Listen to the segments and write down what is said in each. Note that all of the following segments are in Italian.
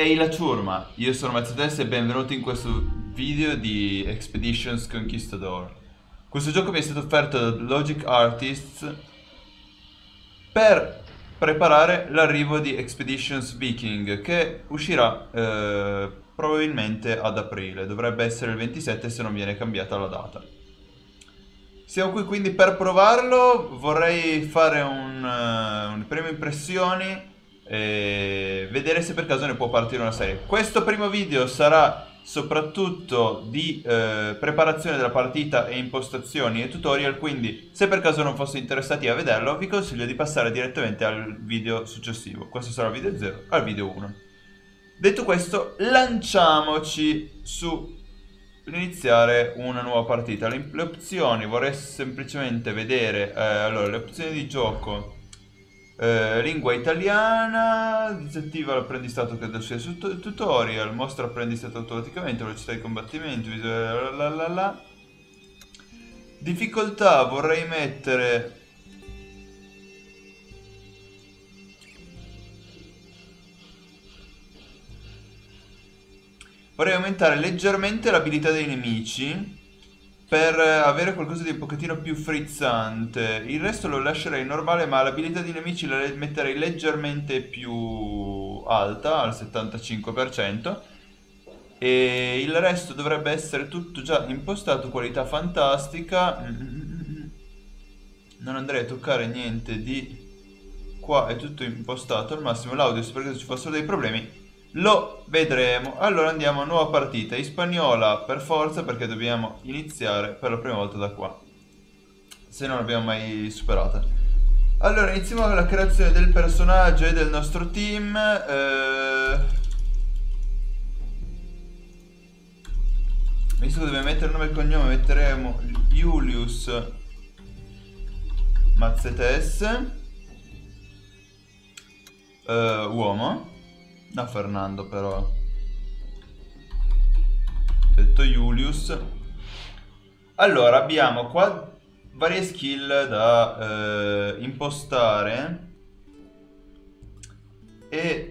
Ehi la ciurma, io sono Mazzates e benvenuti in questo video di Expeditions Conquistador. Questo gioco mi è stato offerto da Logic Artists per preparare l'arrivo di Expeditions Viking che uscirà probabilmente ad aprile, dovrebbe essere il 27 se non viene cambiata la data. Siamo qui quindi per provarlo, vorrei fare un prime impressioni e vedere se per caso ne può partire una serie. Questo primo video sarà soprattutto di preparazione della partita e impostazioni e tutorial, quindi se per caso non foste interessati a vederlo vi consiglio di passare direttamente al video successivo. Questo sarà il video 0 al video 1. Detto questo, lanciamoci su iniziare una nuova partita. Le opzioni, vorrei semplicemente vedere allora le opzioni di gioco. Lingua italiana, disattiva l'apprendistato che sia sul tutorial, mostra apprendistato automaticamente, velocità di combattimento, difficoltà vorrei mettere vorrei aumentare leggermente l'abilità dei nemici per avere qualcosa di un pochettino più frizzante. Il resto lo lascerei normale, ma l'abilità dei nemici la metterei leggermente più alta, al 75%. E il resto dovrebbe essere tutto già impostato, qualità fantastica. Non andrei a toccare niente di qua, è tutto impostato al massimo. L'audio, se per caso ci fossero dei problemi, lo vedremo. Allora andiamo a nuova partita. Spagnola per forza, perché dobbiamo iniziare per la prima volta da qua, se non l'abbiamo mai superata. Allora iniziamo con la creazione del personaggio e del nostro team. Visto che dobbiamo mettere il nome e il cognome, metteremo Julius Mazzetes, uomo. No, Fernando però. Ho detto Julius. Allora, abbiamo qua varie skill da impostare. E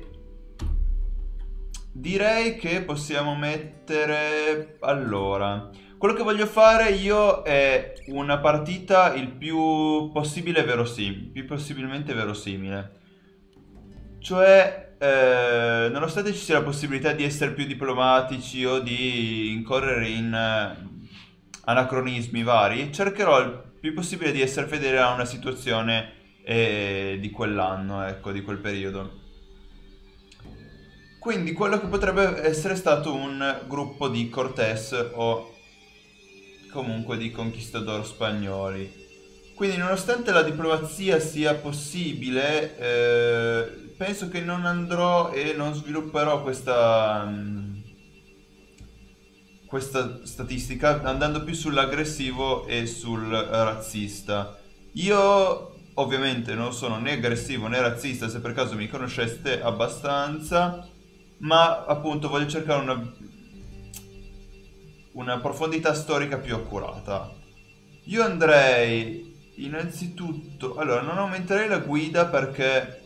direi che possiamo mettere... Allora, quello che voglio fare io è una partita il più possibile verosimile. Più possibilmente verosimile. Cioè... nonostante ci sia la possibilità di essere più diplomatici o di incorrere in anacronismi vari, cercherò il più possibile di essere fedele a una situazione di quell'anno, ecco, di quel periodo. Quindi quello che potrebbe essere stato un gruppo di Cortés o comunque di conquistador spagnoli. Quindi nonostante la diplomazia sia possibile, penso che non andrò e non svilupperò questa statistica andando più sull'aggressivo e sul razzista. Io ovviamente non sono né aggressivo né razzista, se per caso mi conosceste abbastanza, ma appunto voglio cercare una profondità storica più accurata. Io andrei innanzitutto... Allora, non aumenterei la guida perché...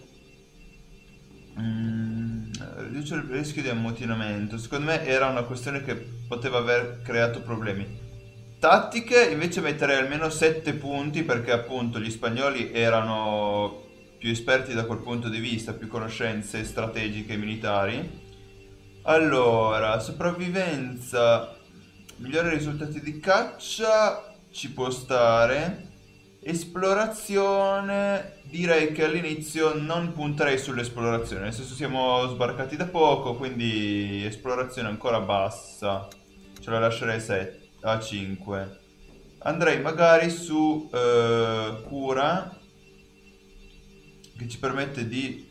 riduce il rischio di ammutinamento. Secondo me era una questione che poteva aver creato problemi. Tattiche, invece metterei almeno 7 punti perché appunto gli spagnoli erano più esperti da quel punto di vista, più conoscenze strategiche e militari. Allora, sopravvivenza, migliore risultati di caccia, ci può stare. Esplorazione, direi che all'inizio non punterei sull'esplorazione, nel senso siamo sbarcati da poco, quindi esplorazione ancora bassa, ce la lascerei a 5. Andrei magari su cura, che ci permette di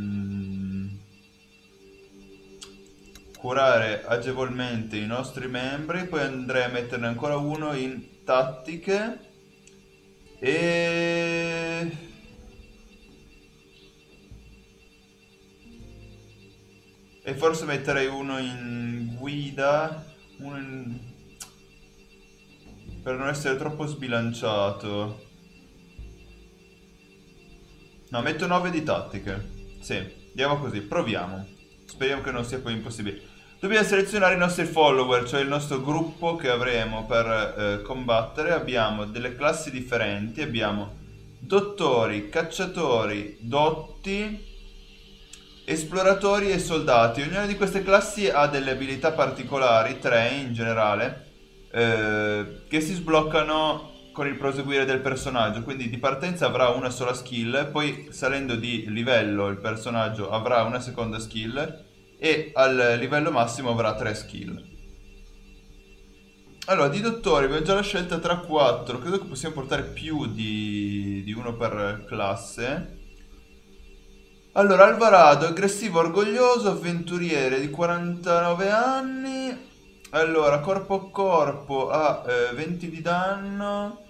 curare agevolmente i nostri membri. Poi andrei a metterne ancora uno in tattiche e forse metterei uno in guida, per non essere troppo sbilanciato. No, metto 9 di tattiche. Sì, andiamo così, proviamo. Speriamo che non sia poi impossibile. Dobbiamo selezionare i nostri follower, cioè il nostro gruppo che avremo per combattere. Abbiamo delle classi differenti, abbiamo dottori, cacciatori, dotti, esploratori e soldati. Ognuna di queste classi ha delle abilità particolari, 3 in generale, che si sbloccano con il proseguire del personaggio. Quindi di partenza avrà una sola skill, poi salendo di livello il personaggio avrà una seconda skill e al livello massimo avrà 3 skill. Allora, di dottori abbiamo già la scelta tra 4, credo che possiamo portare più di uno per classe. Allora, Alvarado, aggressivo, orgoglioso, avventuriere di 49 anni. Allora, corpo a corpo ha 20 di danno.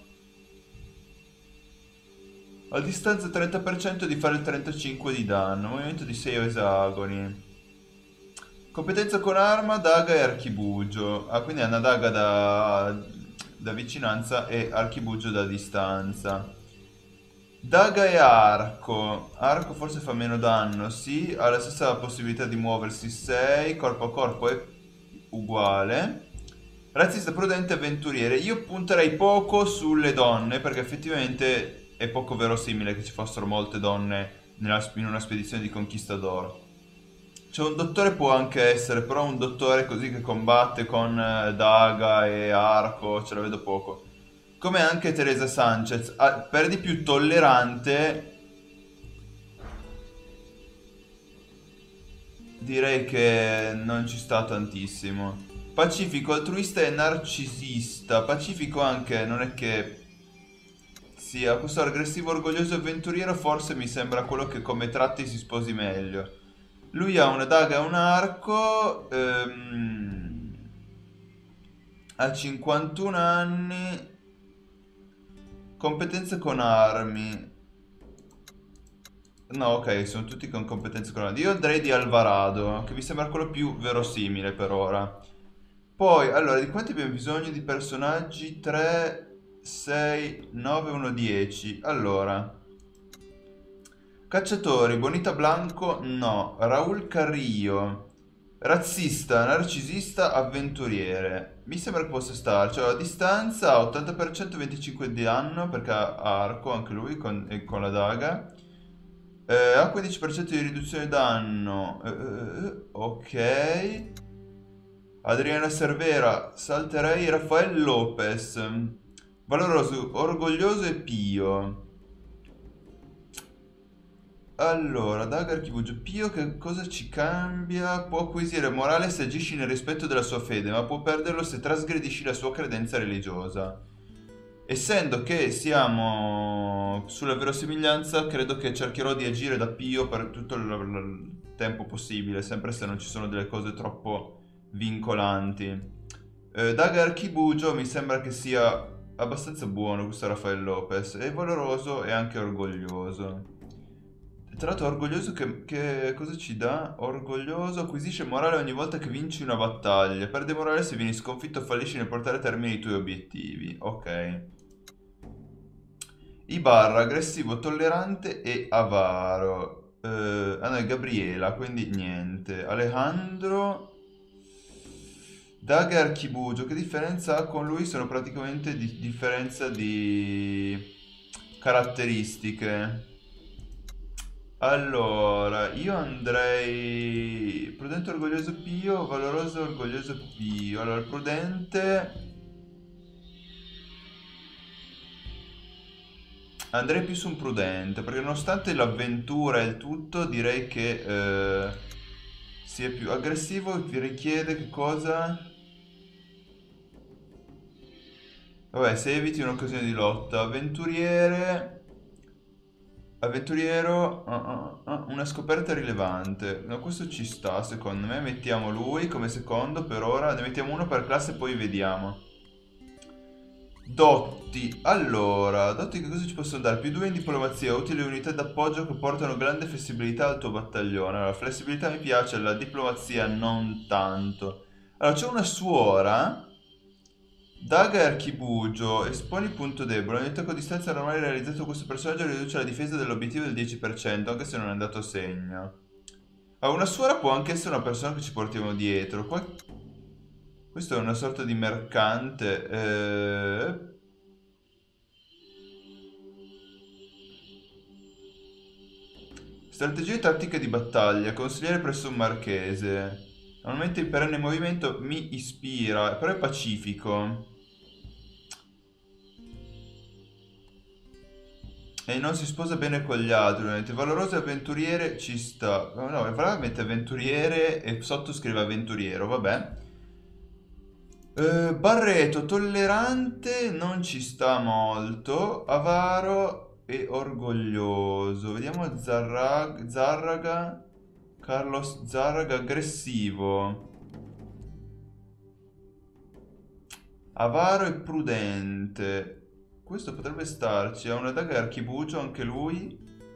A distanza 30% di fare il 35 di danno. Movimento di 6 esagoni. Competenza con arma, daga e archibugio. Ah, quindi è una daga da vicinanza e archibugio da distanza. Daga e arco. Arco forse fa meno danno, sì. Ha la stessa possibilità di muoversi 6. Corpo a corpo è uguale. Razzista, prudente, avventuriere. Io punterei poco sulle donne perché effettivamente è poco verosimile che ci fossero molte donne in una spedizione di conquistador. Cioè un dottore può anche essere, però un dottore così che combatte con daga e arco, ce la vedo poco. Come anche Teresa Sanchez, per di più tollerante, direi che non ci sta tantissimo. Pacifico, altruista e narcisista. Pacifico anche, non è che sia questo aggressivo, orgoglioso e avventuriero, forse mi sembra quello che come tratti si sposi meglio. Lui ha una daga e un arco, ha 51 anni, competenze con armi. No, ok, sono tutti con competenze con armi. Io andrei di Alvarado, che mi sembra quello più verosimile per ora. Poi, allora, di quanti abbiamo bisogno di personaggi? 3, 6, 9, 1, 10. Allora... Cacciatori, Bonita Blanco, no. Raul Carrillo, razzista, narcisista, avventuriere. Mi sembra che possa starci. Cioè, a distanza, 80%, 25 di danno, perché ha arco anche lui con la daga. Ha 15% di riduzione danno. Ok. Adriana Cervera, salterei Rafael Lopez. Valoroso, orgoglioso e pio. Allora, daga archivugio Pio che cosa ci cambia? Può acquisire morale se agisci nel rispetto della sua fede, ma può perderlo se trasgredisci la sua credenza religiosa. Essendo che siamo sulla verosimiglianza, credo che cercherò di agire da Pio per tutto il tempo possibile, sempre se non ci sono delle cose troppo vincolanti. Daga archibugio mi sembra che sia abbastanza buono questo Rafael Lopez, è valoroso e anche orgoglioso. Tra l'altro orgoglioso che cosa ci dà? Orgoglioso acquisisce morale ogni volta che vinci una battaglia. Perde morale se vieni sconfitto o fallisci nel portare a termine i tuoi obiettivi. Ok. Ibarra, aggressivo, tollerante e avaro. Ah no, è Gabriela, quindi niente. Alejandro, daga e archibugio. Che differenza ha con lui? Sono praticamente differenza di caratteristiche. Allora, io andrei prudente, orgoglioso, pio, valoroso, orgoglioso, pio. Allora, il prudente andrei più su un prudente, perché nonostante l'avventura e il tutto, direi che sia più aggressivo. Vi richiede che cosa? Vabbè, se eviti un'occasione di lotta. Avventuriere... Avventuriero, una scoperta rilevante. No, questo ci sta, secondo me. Mettiamo lui come secondo per ora. Ne mettiamo uno per classe e poi vediamo. Dotti. Allora, dotti che cosa ci possono dare? Più 2 in diplomazia, utili unità d'appoggio che portano grande flessibilità al tuo battaglione. Allora, flessibilità mi piace, la diplomazia non tanto. Allora, c'è una suora. Daga e archibugio, esponi punto debole. Ogni attacco a distanza normale realizzato con questo personaggio riduce la difesa dell'obiettivo del 10%, anche se non è andato a segno. Ah, una suora può anche essere una persona che ci portiamo dietro. Questo è una sorta di mercante. Strategie e tattiche di battaglia. Consigliere presso un marchese. Normalmente in perenne movimento mi ispira, però è pacifico. E non si sposa bene con gli altri, ovviamente. Valoroso e avventuriere ci sta. Oh, no, veramente avventuriere e sotto scrive avventuriero, vabbè. Barreto, tollerante, non ci sta molto. Avaro e orgoglioso. Vediamo Zarraga. Carlos Zarraga, aggressivo. Avaro e prudente. Questo potrebbe starci. Ha una daga e archibugio anche lui.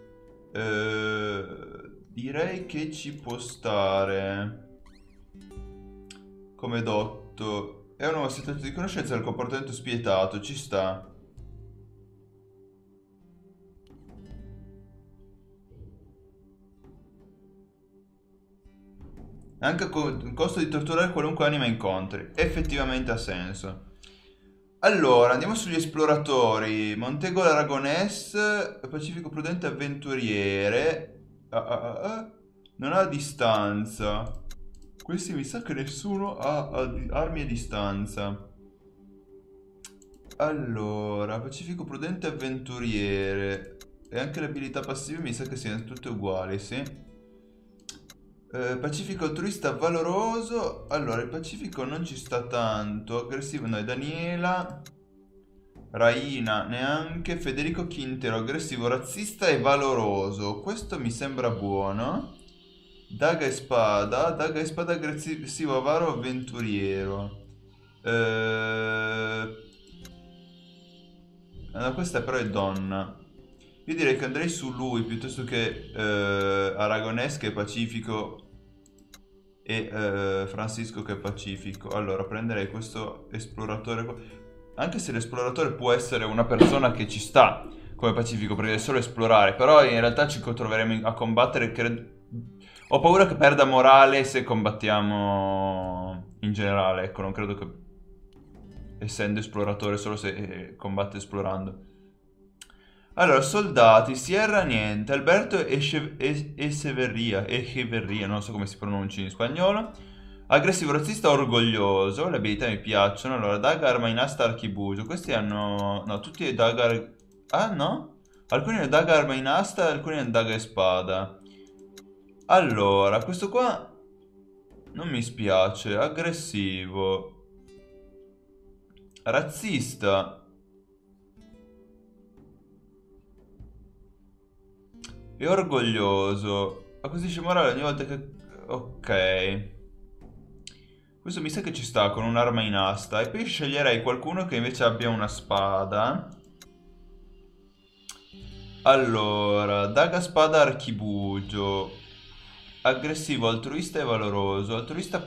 Direi che ci può stare. Come dotto. È un nuovo stato di conoscenza del comportamento spietato. Ci sta. Anche con il costo di torturare qualunque anima incontri. Effettivamente ha senso. Allora, andiamo sugli esploratori. Montego l'Aragonés, Pacifico Prudente Avventuriere. Non ha distanza. Questi mi sa che nessuno ha armi a distanza. Allora, Pacifico Prudente Avventuriere. E anche le abilità passive mi sa che siano tutte uguali, sì. Pacifico altruista valoroso. Allora, il Pacifico non ci sta tanto. Aggressivo, no, è Daniela. Raina, neanche. Federico Quintero, aggressivo, razzista e valoroso. Questo mi sembra buono. Daga e spada aggressivo, avaro, avventuriero. No, questa però è donna. Io direi che andrei su lui piuttosto che Aragonés che è pacifico e Francisco che è pacifico. Allora prenderei questo esploratore anche se l'esploratore può essere una persona che ci sta come pacifico perché è solo esplorare, però in realtà ci troveremo a combattere. Ho paura che perda morale se combattiamo in generale, ecco, non credo che essendo esploratore solo se combatte esplorando. Allora, soldati, Sierra niente, Alberto Echeverria, non so come si pronunci in spagnolo. Aggressivo, razzista, orgoglioso, le abilità mi piacciono. Allora, Daga, arma in asta, archibugio. Questi hanno... No, tutti Daga... Ah, no? Alcuni hanno Daga, arma in asta, alcuni hanno Daga e spada. Allora, questo qua... Non mi spiace, aggressivo. Razzista. E orgoglioso. Acquisisce morale ogni volta che... Ok. Questo mi sa che ci sta con un'arma in asta. E poi sceglierei qualcuno che invece abbia una spada. Allora, daga, spada, archibugio. Aggressivo, altruista e valoroso. Altruista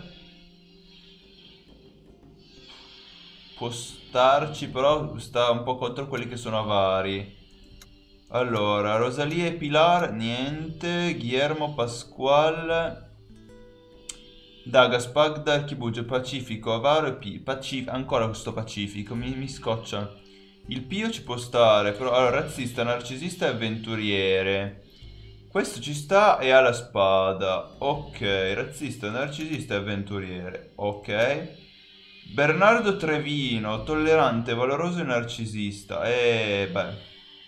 può starci, però sta un po' contro quelli che sono avari. Allora, Rosalia e Pilar, niente. Guillermo, Pasquale. Daga, spada, archibugio, pacifico, avaro e ancora questo pacifico, mi scoccia. Il Pio ci può stare, però... Allora, razzista, narcisista e avventuriere. Questo ci sta e ha la spada. Ok, razzista, narcisista e avventuriere. Ok. Bernardo Trevino, tollerante, valoroso e narcisista. Beh.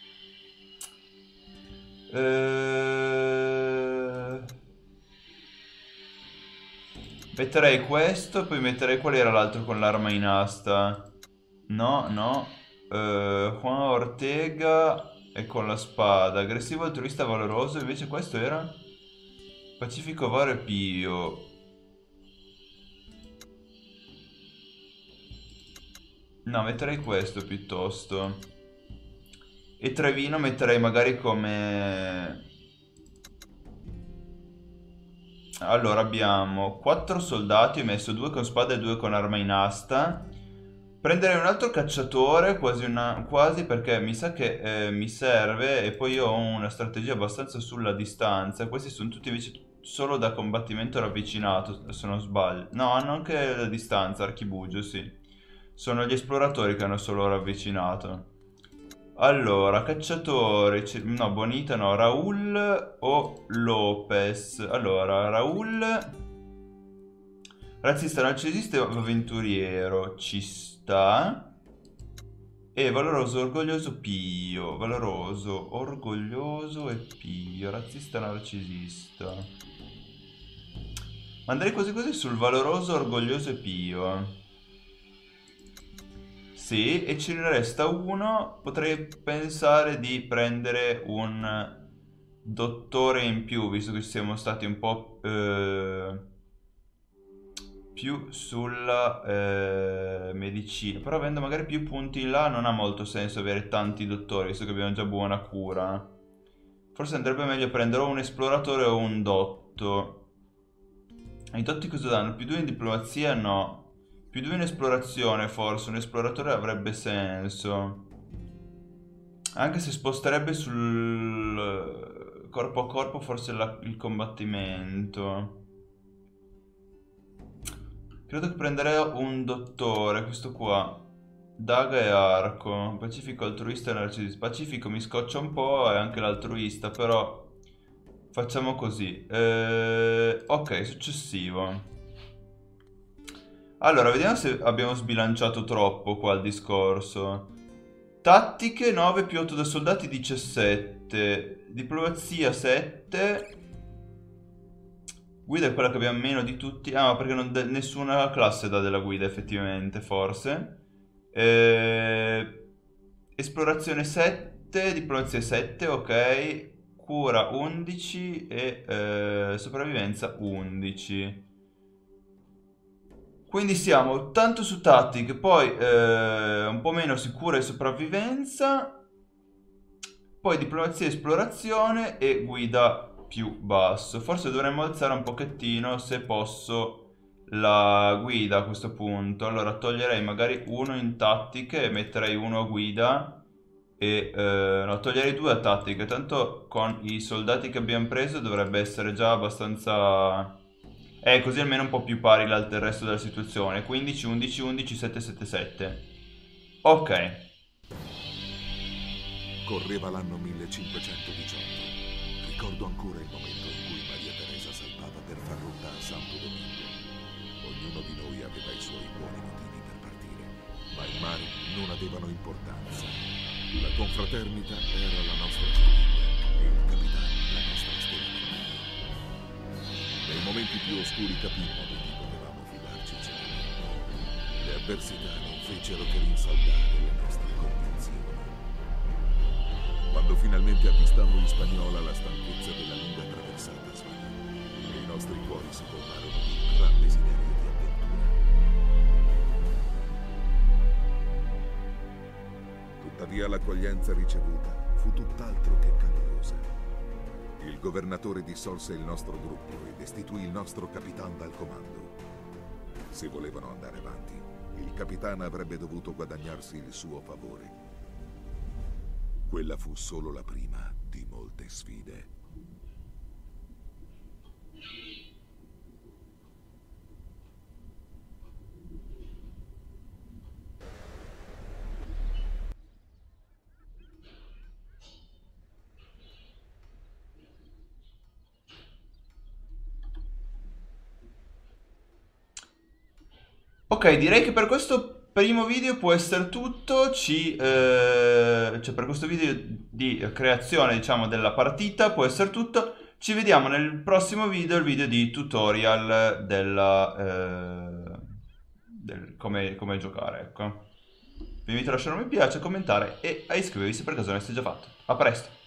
Metterei questo, poi metterei qual era l'altro con l'arma in asta. No, no. Juan Ortega e con la spada. Aggressivo, altruista, valoroso. Invece questo era Pacifico, avaro e pio. No, metterei questo piuttosto. E Trevino metterei magari come... Allora abbiamo 4 soldati, ho messo 2 con spada e 2 con arma in asta. Prenderei un altro cacciatore, quasi perché mi sa che mi serve e poi ho una strategia abbastanza sulla distanza. Questi sono tutti invece solo da combattimento ravvicinato, se non sbaglio. No, hanno anche la distanza, archibugio, sì. Sono gli esploratori che hanno solo ravvicinato. Allora, cacciatori, no, Bonita no, Raul o Lopez. Allora, Raul, razzista, narcisista e avventuriero, ci sta. E valoroso, orgoglioso, pio. Valoroso, orgoglioso e pio. Razzista, narcisista. Ma andrei così così sul valoroso, orgoglioso e pio. Sì, e ce ne resta uno. Potrei pensare di prendere un dottore in più, visto che siamo stati un po' più sulla medicina. Però avendo magari più punti là non ha molto senso avere tanti dottori, visto che abbiamo già buona cura. Forse andrebbe meglio prendere o un esploratore o un dotto. I dotti cosa danno? Più 2 in diplomazia? No. Più 2 in esplorazione forse, un esploratore avrebbe senso. Anche se sposterebbe sul corpo a corpo forse il combattimento. Credo che prenderei un dottore, questo qua. Daga e arco. Pacifico, altruista e narcisista. Pacifico mi scoccia un po' e anche l'altruista, però facciamo così. Ok, successivo. Allora, vediamo se abbiamo sbilanciato troppo qua il discorso. Tattiche 9 più 8 da soldati 17. Diplomazia 7. Guida è quella che abbiamo meno di tutti. Ah, ma perché nessuna classe dà della guida effettivamente, forse. Esplorazione 7, diplomazia 7, ok. Cura 11 e sopravvivenza 11. Quindi siamo tanto su tattiche, poi un po' meno su cura e sopravvivenza, poi diplomazia e esplorazione e guida più basso. Forse dovremmo alzare un pochettino, se posso, la guida a questo punto. Allora toglierei magari uno in tattiche e metterei uno a guida e no, toglierei 2 a tattiche, tanto con i soldati che abbiamo preso dovrebbe essere già abbastanza... così almeno un po' più pari il resto della situazione. 15, 11, 11, 7, 7, 7. Ok. Correva l'anno 1518. Ricordo ancora il momento in cui Maria Teresa salpava per far rotta a Santo Domingo. Ognuno di noi aveva i suoi buoni motivi per partire, ma i mari non avevano importanza. La confraternita era la nostra famiglia e il capitano la nostra stella. Nei momenti più oscuri capimmo di chi potevamo fidarci ciecamente. Le avversità non fecero che rinsaldare le nostre convinzioni. Quando finalmente avvistammo in Spagnola la stanchezza della lunga traversata svanì e i nostri cuori si colmarono di un gran desiderio di avventura. Tuttavia l'accoglienza ricevuta fu tutt'altro che calorosa. Il governatore dissolse il nostro gruppo e destituì il nostro capitano dal comando. Se volevano andare avanti, il capitano avrebbe dovuto guadagnarsi il suo favore. Quella fu solo la prima di molte sfide. Ok, direi che per questo primo video può essere tutto. Cioè per questo video di creazione, diciamo, della partita può essere tutto. Ci vediamo nel prossimo video, il video di tutorial del come giocare, ecco. Vi invito a lasciare un mi piace, a commentare e a iscrivervi se per caso non l'aveste già fatto. A presto!